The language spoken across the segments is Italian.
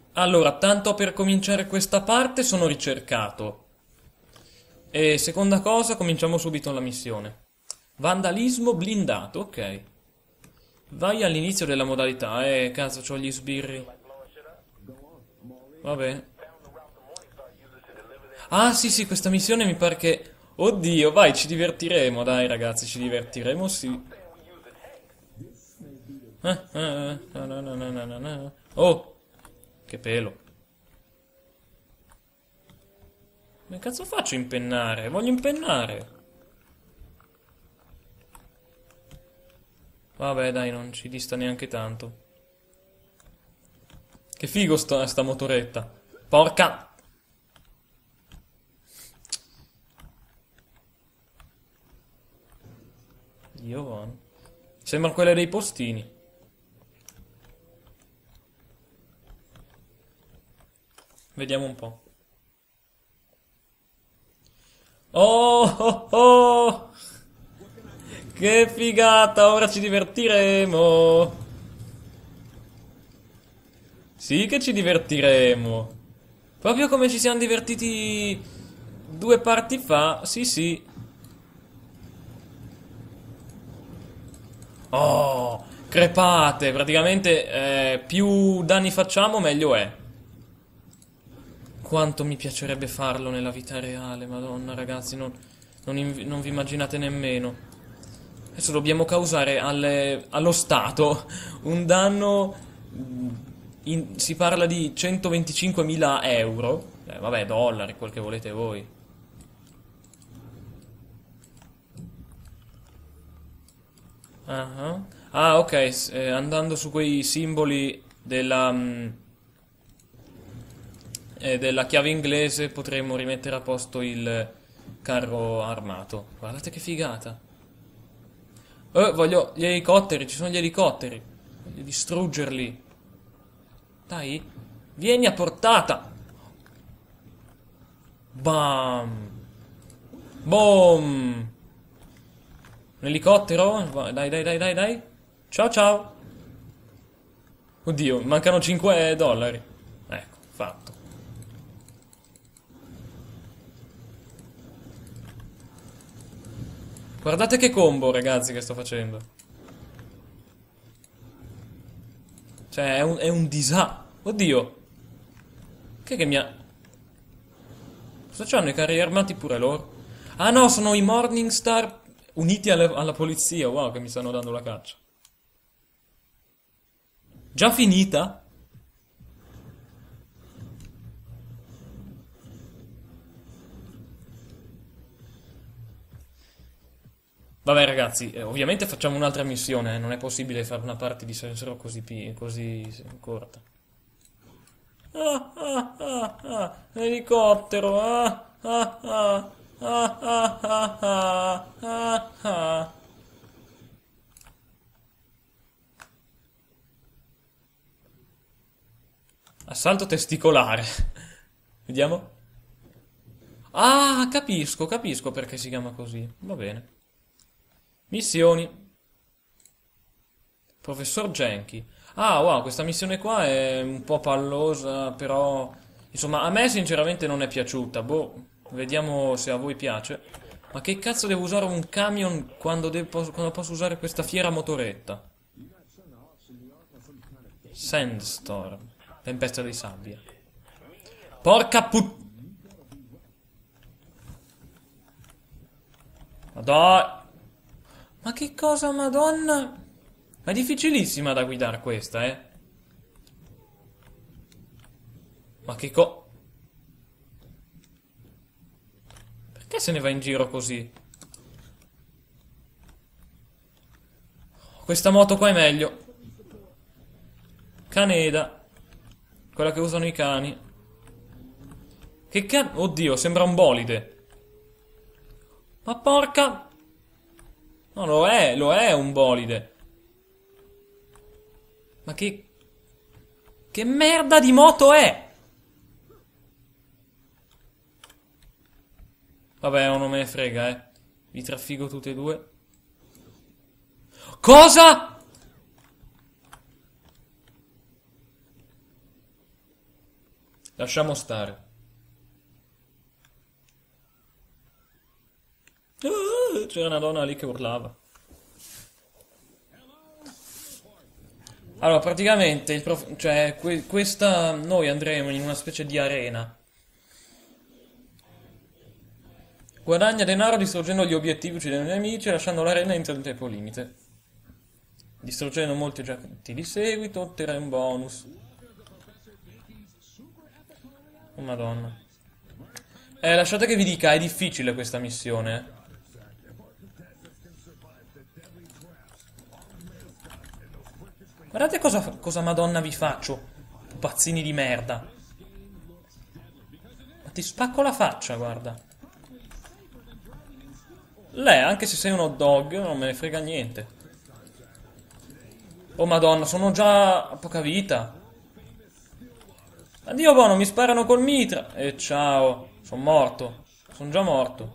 Allora, tanto per cominciare questa parte sono ricercato. E seconda cosa, cominciamo subito la missione. Vandalismo blindato, ok. Vai all'inizio della modalità, cazzo, c'ho gli sbirri. Vabbè. Ah, sì, sì, questa missione mi pare che... Oddio, vai, ci divertiremo, dai ragazzi, ci divertiremo, sì. Oh, che pelo. Come cazzo faccio a impennare? Voglio impennare. Vabbè, dai, non ci dista neanche tanto. Che figo sta motoretta. Porca... Giovanni. Sembra quelle dei postini. Vediamo un po'. Oh, oh, oh! Che figata, ora ci divertiremo. Sì che ci divertiremo. Proprio come ci siamo divertiti 2 parti fa. Sì, sì. Oh, crepate. Praticamente più danni facciamo meglio è. Quanto mi piacerebbe farlo nella vita reale, madonna ragazzi, non vi immaginate nemmeno. Adesso dobbiamo causare allo Stato un danno, si parla di 125.000 euro, vabbè dollari, quel che volete voi. Ah, ah. Ah, ok, andando su quei simboli della chiave inglese potremmo rimettere a posto il carro armato. Guardate che figata. Voglio gli elicotteri, ci sono gli elicotteri. Voglio distruggerli. Dai, vieni a portata. Bam. Boom. Un elicottero? Dai, dai, dai, dai, dai. Ciao, ciao. Oddio, mancano 5 dollari. Ecco, fatto. Guardate che combo, ragazzi, che sto facendo. Cioè, è un disastro. Oddio. Che mi ha... Cosa c'hanno i carri armati pure loro? Ah no, sono i Morningstar uniti alla polizia. Wow, che mi stanno dando la caccia. Già finita? Vabbè ragazzi, ovviamente facciamo un'altra missione, non è possibile fare una parte di Sensero così corta. Ah, ah, ah, ah, elicottero, ah, ah, ah, ah, ah, ah, ah, ah, ah. Assalto testicolare. Vediamo. Ah, capisco perché si chiama così. Va bene. Missioni. Professor Genki. Ah, wow, questa missione qua è un po' pallosa, però... Insomma, a me sinceramente non è piaciuta. Boh, vediamo se a voi piace. Ma che cazzo devo usare un camion quando posso usare questa fiera motoretta? Sandstorm. Tempesta di sabbia. Porca put... Madonna. Ma che cosa, madonna? Ma è difficilissima da guidare questa, eh? Ma che Perché se ne va in giro così? Questa moto qua è meglio. Caneda. Quella che usano i cani. Oddio, sembra un bolide. Ma porca... No, lo è un bolide. Ma che merda di moto è? Vabbè, non me ne frega, eh. Vi traffigo tutte e due. Cosa? Lasciamo stare. C'era una donna lì che urlava. Allora, praticamente, cioè, questa, noi andremo in una specie di arena. Guadagna denaro distruggendo gli obiettivi, uccidendo i nemici e lasciando l'arena entro il tempo limite. Distruggendo molti oggetti di seguito, otterrà un bonus. Oh madonna. Lasciate che vi dica, è difficile questa missione. Guardate cosa madonna vi faccio, pupazzini di merda. Ma ti spacco la faccia, guarda. Lei, anche se sei un hot dog, non me ne frega niente. Oh madonna, sono già a poca vita. Addio buono, mi sparano col mitra. E ciao, sono morto. Sono già morto.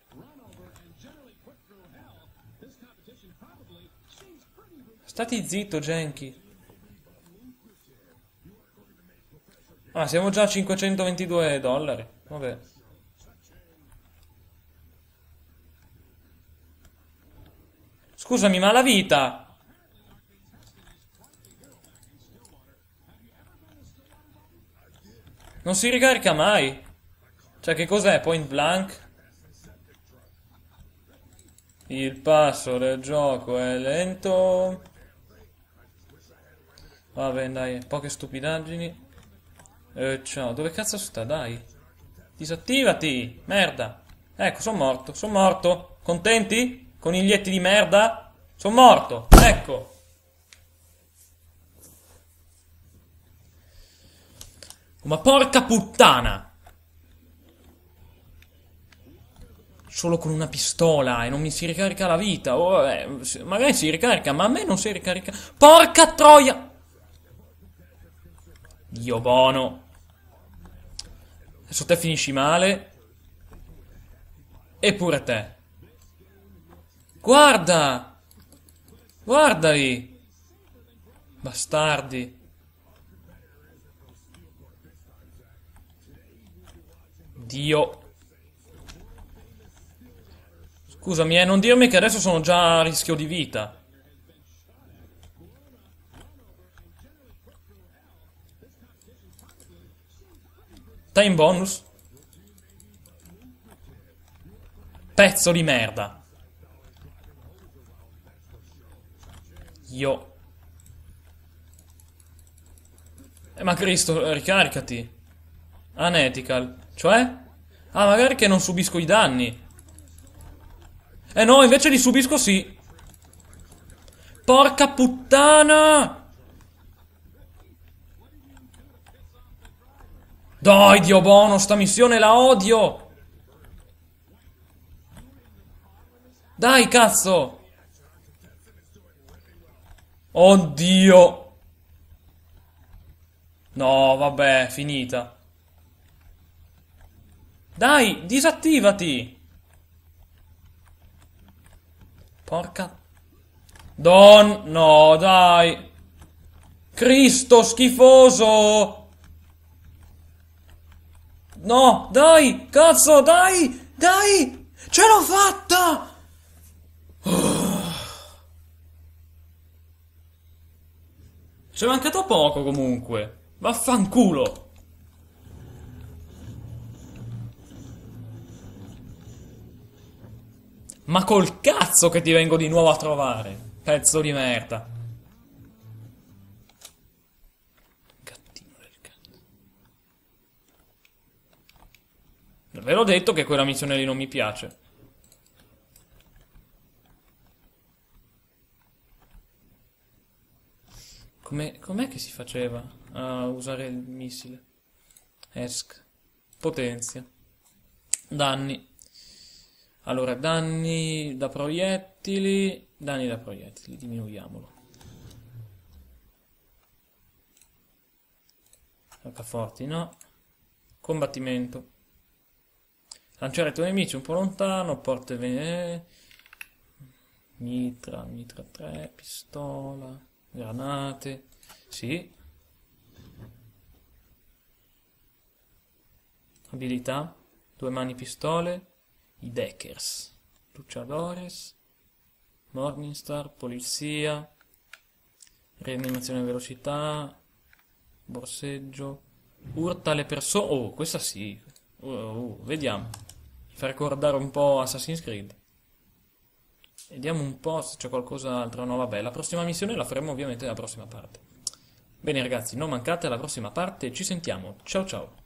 Stati zitto, Genki. Ah, siamo già a $522. Vabbè. Scusami, ma la vita... non si ricarica mai. Cioè, che cos'è? Point blank? Il passo del gioco è lento. Vabbè, dai, poche stupidaggini. Ciao, dove cazzo sta? Dai. Disattivati, merda. Ecco, sono morto, sono morto. Contenti? Coniglietti di merda? Sono morto, ecco. Ma porca puttana! Solo con una pistola e non mi si ricarica la vita. Oh, vabbè, magari si ricarica, ma a me non si ricarica. Porca troia! Dio buono. Adesso te finisci male. E pure te. Guarda! Guardali! Bastardi. Dio. Scusami, non dirmi che adesso sono già a rischio di vita. Time bonus? Pezzo di merda. Io. Ma Cristo, ricaricati. Unethical. Cioè? Ah, magari che non subisco i danni. No, invece li subisco sì. Porca puttana! Dai, Dio buono, sta missione la odio! Dai, cazzo! Oddio! No, vabbè, finita. Dai, disattivati! Porca... No, dai! Cristo, schifoso! No, dai! Cazzo, dai! Dai! Ce l'ho fatta! C'è mancato poco comunque. Vaffanculo! Ma col cazzo che ti vengo di nuovo a trovare, pezzo di merda. Gattino del cazzo. Ve l'ho detto che quella missione lì non mi piace. Com'è che si faceva a usare il missile? ESC. Potenzia. Danni. Allora, danni da proiettili. Danni da proiettili, diminuiamolo. Roccaforti, no. Combattimento. Lanciare i tuoi nemici un po' lontano. Porte mitra 3, pistola, granate. Sì. Abilità, 2 mani pistole, i Deckers, Luchadores, Morningstar, polizia, rianimazione e velocità, borseggio, urta le persone. Oh, questa sì. Vediamo. Mi fa ricordare un po' Assassin's Creed. Vediamo un po' se c'è qualcos'altro. No, vabbè, la prossima missione la faremo ovviamente nella prossima parte. Bene ragazzi, non mancate alla prossima parte, ci sentiamo. Ciao ciao.